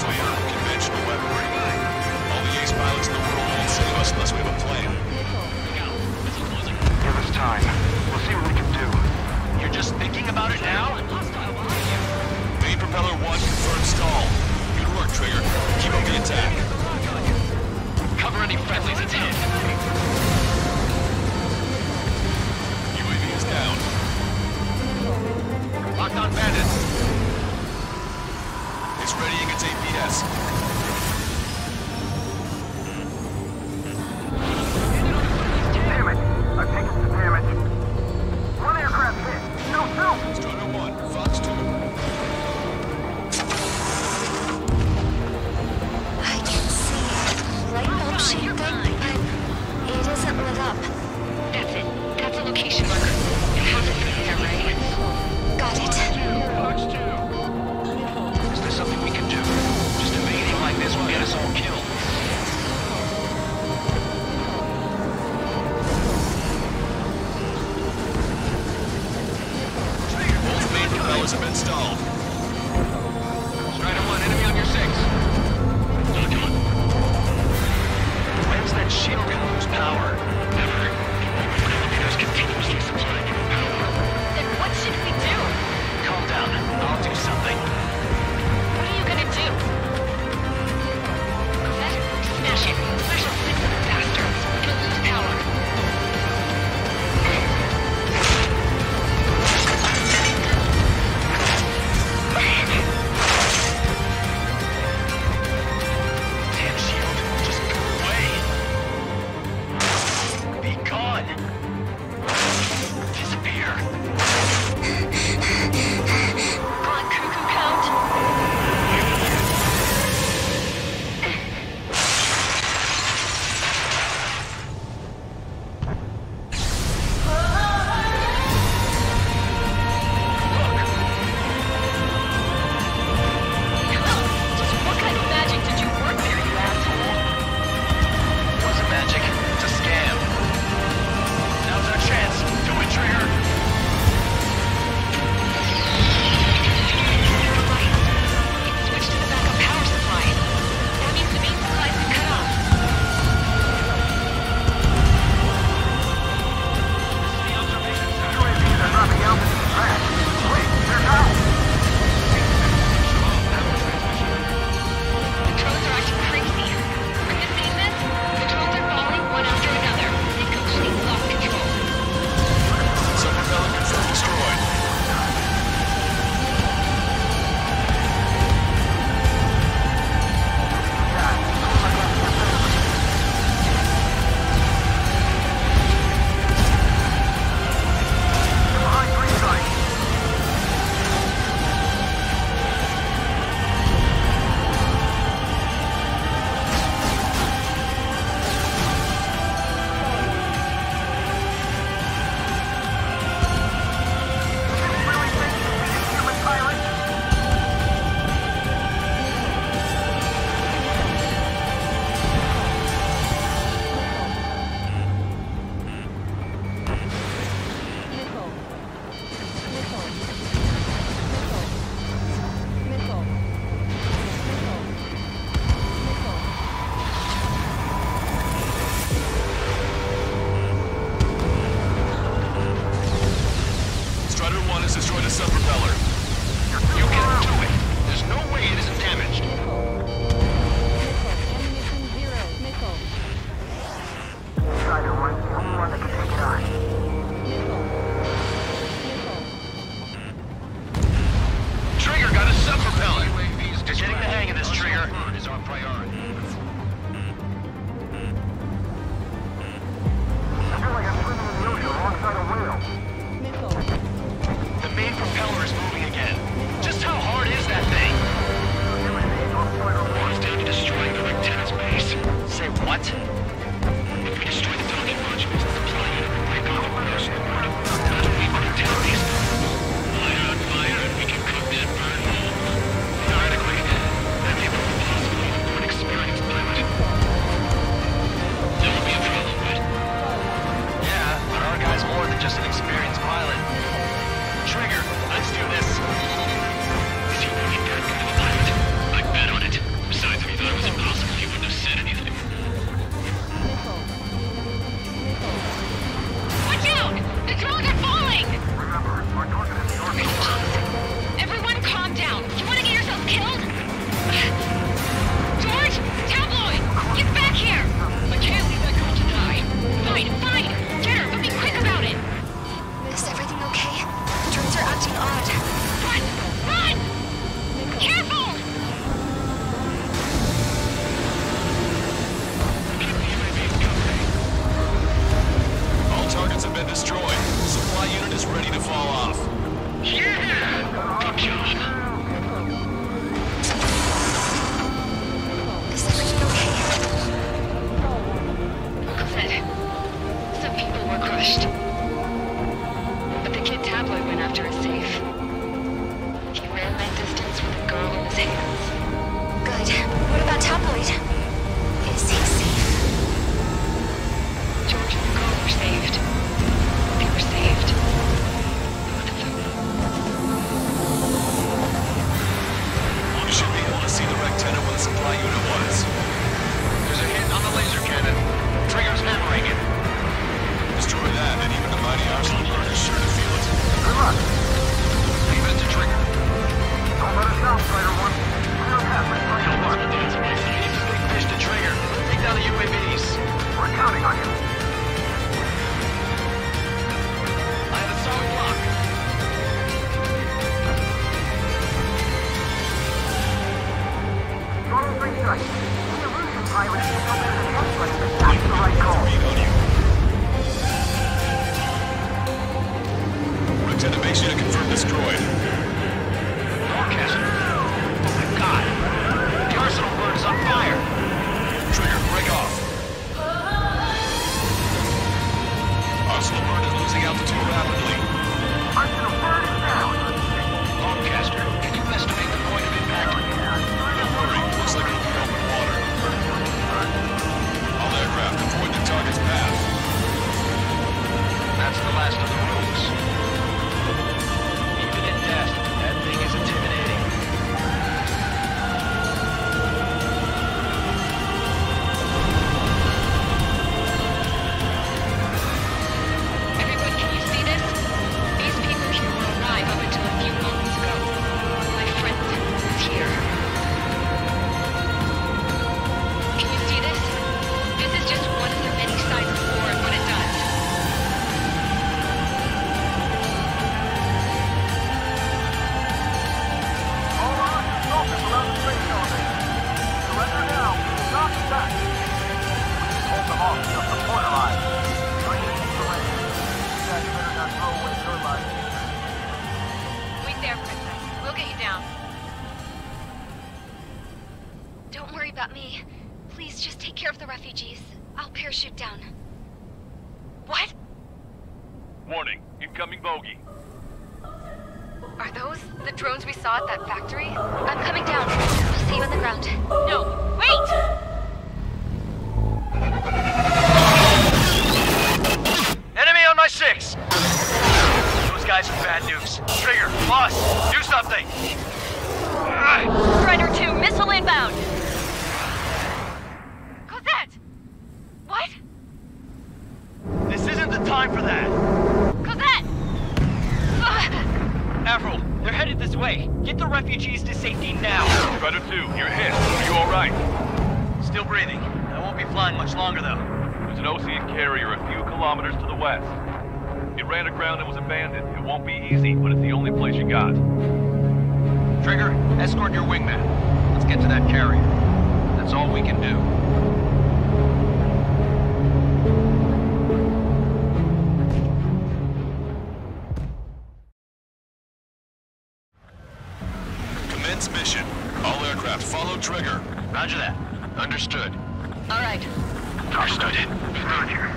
Arsenal learners sure to feel it. Good luck. Leave it to Trigger. Don't let us down, Spider One. Clear a path, let's Yo, Mark, we need some big fish to Trigger. Take down the UAVs. We're counting on you. I have a solid block. Total 3 strikes. The illusion pilot is still in the translate. That's the right call. Read on you. Lieutenant makes you to confirm destroyed. Forecast. Oh my god. The arsenal bird is on fire. Trigger, break off. Arsenal bird is losing altitude rapidly. Arsenal bird is down. Longcaster, can you estimate the point of impact? Don't worry, looks like it'll be open water. All aircraft avoid the target's path. That's the last of the rogues. Even in death, that thing is intimidating. Everyone, can you see this? These people here were alive up until a few moments ago. My friend is here. Can you see this? This is just one of the many signs of war and what it does. All on, focus around the space elevator. Surrender now. Not back. Hold them off just a point alive. Bring it to land. You guys better not throw away your life. Wait there, Princess. We'll get you down. Don't worry about me. Please just take care of the refugees. I'll parachute down. What? Warning, incoming bogey. Are those the drones we saw at that factory? I'm coming down. I'll see you on the ground. No, wait! Enemy on my 6! Those guys are bad news. Trigger, boss, do something! Strider 2, missile inbound! Cosette! What? This isn't the time for that! Cosette! Avril, they're headed this way. Get the refugees to safety now. Strider 2, you're hit. Are you alright? Still breathing. I won't be flying much longer, though. There's an Ocean carrier a few kilometers to the west. It ran aground and was abandoned. It won't be easy, but it's the only place you got. Trigger, escort your wingman. Let's get to that carrier. That's all we can do. Commence mission. All aircraft follow Trigger. Roger that. Understood. All right. Understood. Roger.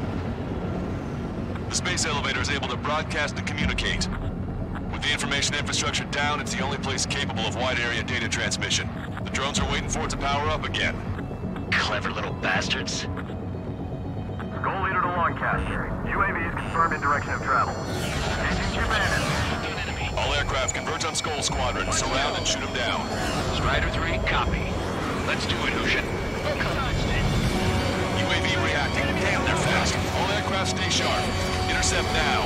The space elevator is able to broadcast and communicate. With the information infrastructure down, it's the only place capable of wide-area data transmission. The drones are waiting for it to power up again. Clever little bastards. Goal leader to Lancaster. UAV is confirmed in direction of travel. Engines abandoned. All aircraft converge on Squadron. Surround and shoot them down. Strider 3, copy. Let's do it, Hugin. UAV reacting. Damn, they're fast. All aircraft stay sharp. Intercept now.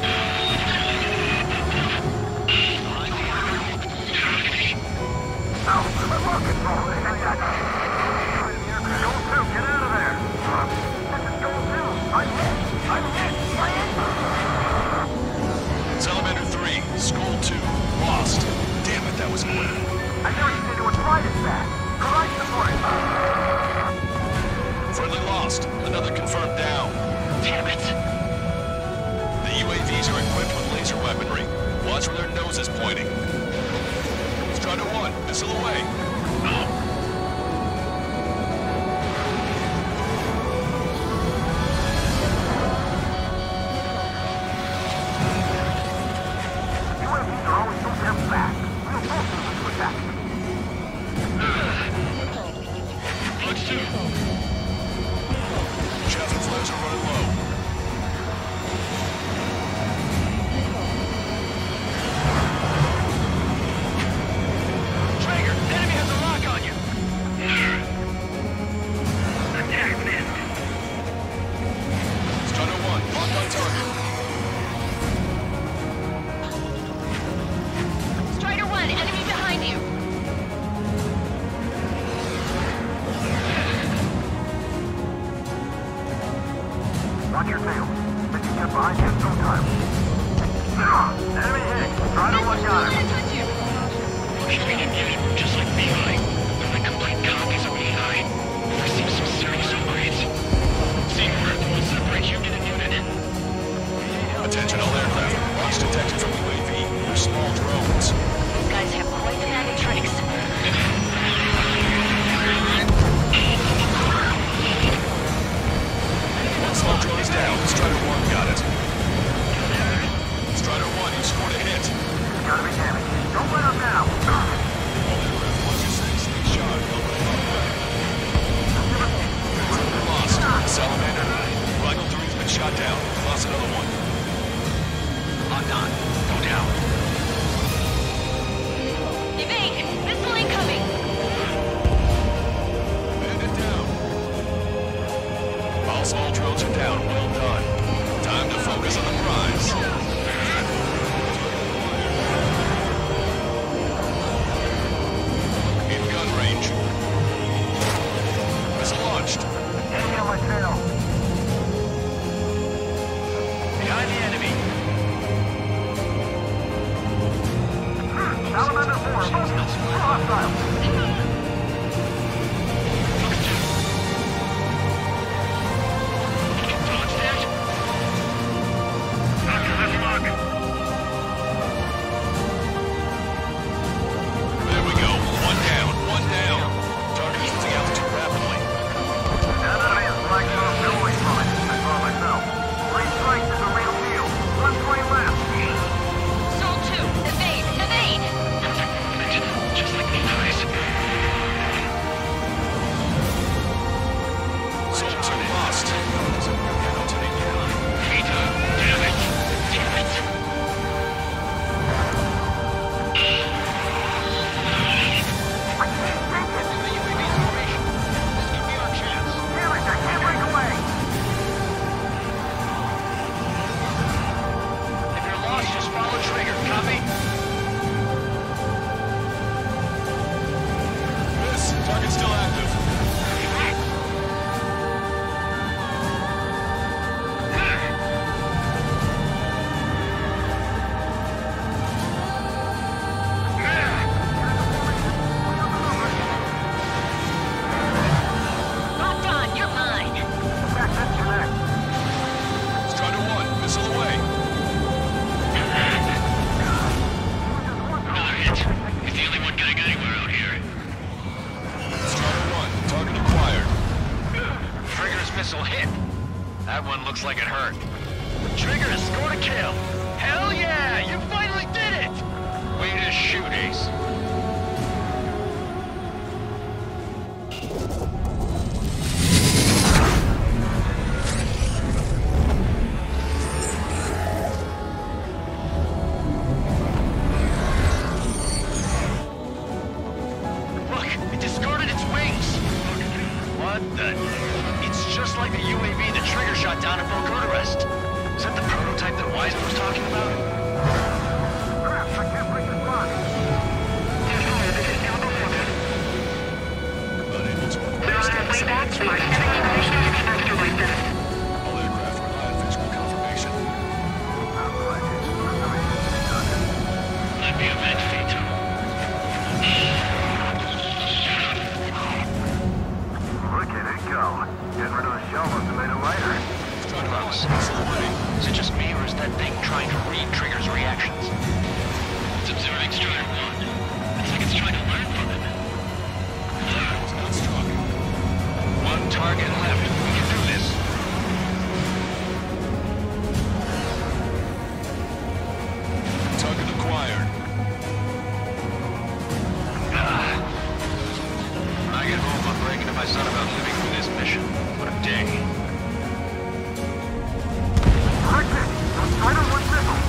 Out to the rocket ball. Goal 2, get out of there. This is Goal 2. I'm hit. It's Elevator 3. Skull 2. Lost. Damn it, that was quick. I never seen anyone try this fast. Provide support. Friendly lost. Another confirmed down. Damn it. The UAVs are equipped with laser weaponry. Watch where their nose is pointing. Strider 1, missile away. UAVs are always so damn fast. We'll force them to attack. Let's do. Chaff and flares are running low. Trigger, enemy has a lock on you. Attack missed. Strider 1, locked on target. Watch your tail. If you get behind you, it's go time. Enemy hit. Try to one got him. Hugin Munin, just like Levi. They're like complete copies of Levi. I see some serious upgrades. Seymour, we'll separate Hugin and Munin. Attention all aircraft. Lost detected from UAV. They're small drones. These guys have quite the bag of tricks. One small drone is down. Strider 1 got it. Strider 1, you scored a hit. Gotta be damaged. Don't let him now. All aircraft 126, stay sharp. We're lost. Salamander. Rifle 3's been shot down. Lost another one. Locked on. Go down. Evade! Missile incoming! Bandit down. All small drones are down. Well done. Time to focus on the prize. In gun range. Missile launched. Enemy on my tail. Behind the enemy. Salamander 4. Focus. We're hostile. Dodge that. Doctor, let's lock. There we go. One down. One down. Target is losing altitude rapidly. That enemy is black zone building from it. I saw it myself. 3 strikes is a real deal. 1 plane left. Soul 2, evade! Evade! Just like Levi's. Soldiers are lost. Vita, damn it. Damn it. Damn it, I can't break away. If you're lost, just follow trigger. Copy? Miss. Target's still active. Locked on, you're mine! Back disconnect. Strider 1, missile away. Another hit. He's the only one getting anywhere out here. Strider 1, target acquired. Trigger's missile hit. That one looks like it hurt. Trigger scored a kill. Hell yeah! You finally did it! Way to shoot, Ace. Look, it discarded its wings. What the? It's just like the UAV the Trigger shot down at Volcodorest. Is that the prototype that Wiseman was talking about? Crap, I can't break this lock. Unable to acquire status updates. All aircraft rely on visual confirmation. Let me event Vito. Look at it go. Getting rid of the shell must have made it lighter. Strider 1, missile away. Is it just me, or is that thing trying to read Trigger's reactions? It's observing Strider 1. It's like it's trying to learn from him. It's not struck. One target left. We can do this. Target acquired. When I get home, I'm bragging to my son about living through this mission. What a day. Correct it. Strider 1 missile.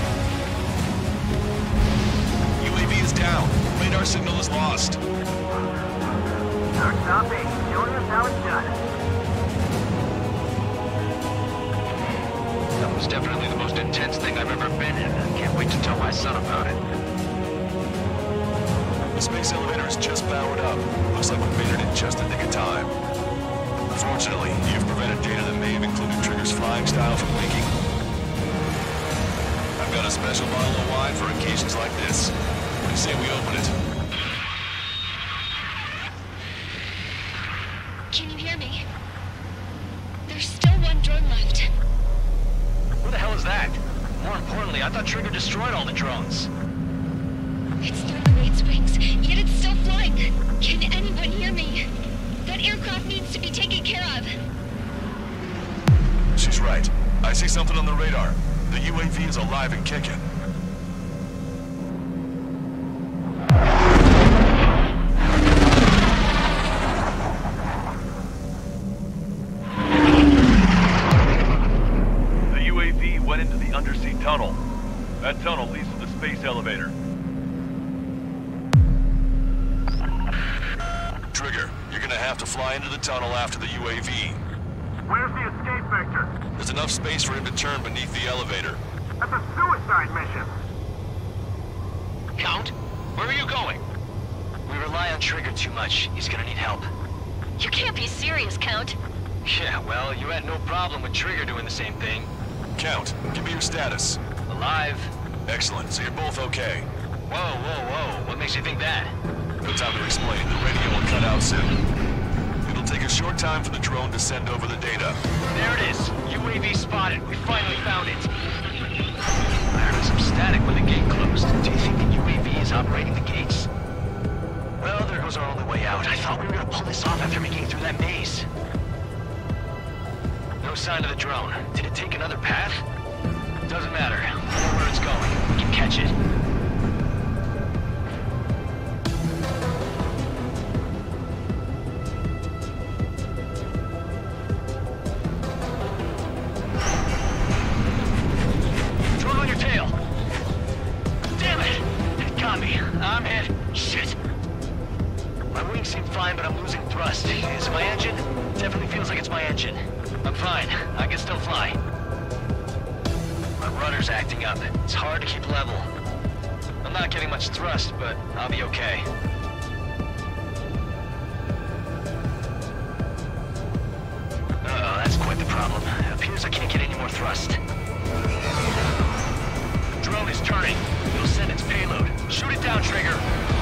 UAV is down. Radar signal is lost. No stopping. Showing us how it's done. That was definitely the most intense thing I've ever been in. I can't wait to tell my son about it. The space elevator is just powered up. Looks like we made it in just the nick of time. Unfortunately, you've prevented data that may have included Trigger's flying style from leaking? I've got a special bottle of wine for occasions like this. What do you say we open it? Can you hear me? There's still one drone left. Who the hell is that? More importantly, I thought Trigger destroyed all the drones. It's thrown away its wings, yet it's still flying. Can anyone hear me? That aircraft needs to be taken care of. She's right. I see something on the radar. The UAV is alive and kicking. The UAV went into the undersea tunnel. That tunnel leads to the space elevator. Trigger, you're gonna have to fly into the tunnel after the UAV. Where's the escape vector? There's enough space for him to turn beneath the elevator. That's a suicide mission. Count, where are you going? We rely on Trigger too much. He's gonna need help. You can't be serious, Count. Yeah, well, you had no problem with Trigger doing the same thing. Count, give me your status. Alive. Excellent, so you're both okay. Whoa, whoa, whoa. What makes you think that? No time to explain. The radio will cut out soon. It'll take a short time for the drone to send over the data. There it is. UAV spotted. We finally found it. I heard some static when the gate closed. Do you think the UAV is operating the gates? Well, there goes our only way out. I thought we were gonna pull this off after making it through that maze. No sign of the drone. Did it take another path? Doesn't matter. We know where it's going. We can catch it. Drone on your tail. Damn it! It got me. I'm hit. Shit. My wings seem fine, but I'm losing thrust. Is it my engine? Definitely feels like it's my engine. I'm fine. I can still fly. My rudder's acting up. It's hard to keep level. I'm not getting much thrust, but I'll be okay. Uh-oh, that's quite the problem. It appears I can't get any more thrust. The drone is turning. It'll send its payload. Shoot it down, Trigger.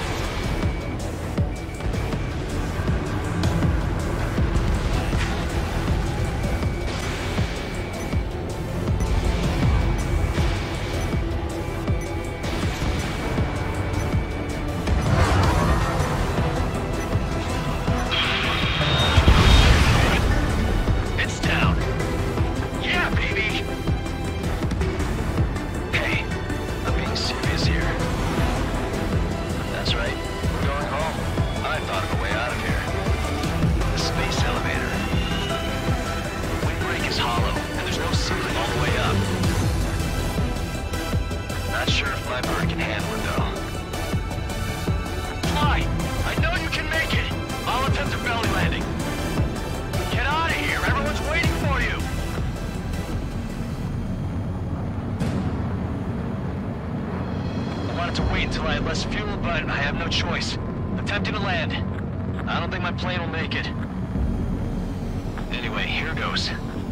Less fuel, but I have no choice. Attempting to land. I don't think my plane will make it. Anyway, here goes.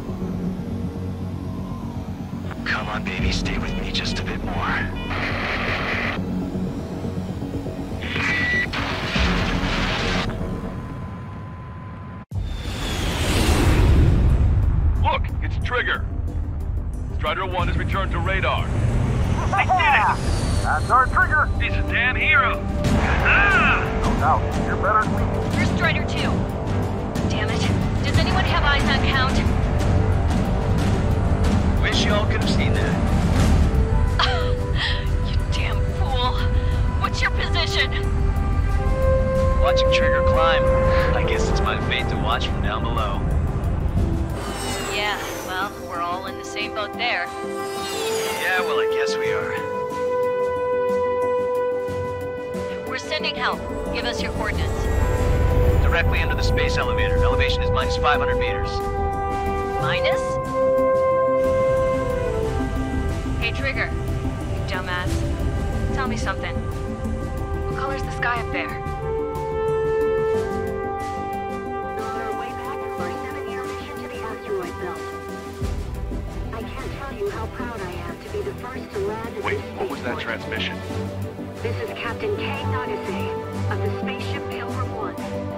Come on, baby, stay with me just a bit more. Look, it's Trigger. Strider 1 has returned to radar. They did it! That's our Trigger! He's a damn hero. No doubt. You're better than me. Here's Strider 2. Damn it. Does anyone have eyes on Count? Wish y'all could have seen that. You damn fool. What's your position? Watching Trigger climb. I guess it's my fate to watch from down below. Yeah, well, we're all in the same boat there. Yeah, well, I guess we are. We're sending help. Give us your coordinates. Directly under the space elevator. Elevation is minus 500 meters. Minus? Hey, Trigger. You dumbass. Tell me something. What color's the sky up there? transmission. This is Captain Kay Nagase of the spaceship Pilgrim 1.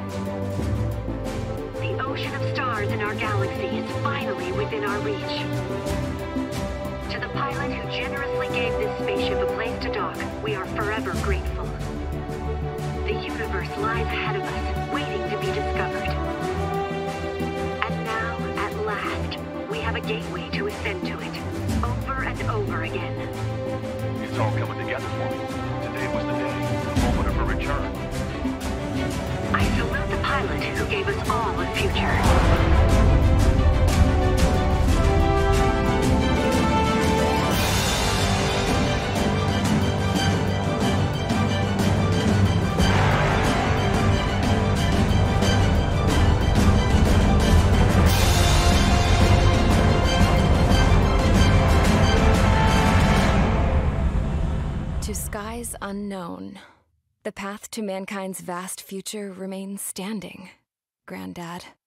The ocean of stars in our galaxy is finally within our reach. To the pilot who generously gave this spaceship a place to dock, we are forever grateful. The universe lies ahead of us, waiting to be discovered. And now, at last, we have a gateway to ascend to it, over and over again. It's all coming together for me. Today was the day, the moment of her return. I salute the pilot who gave us all a future. To skies unknown, the path to mankind's vast future remains standing, Granddad.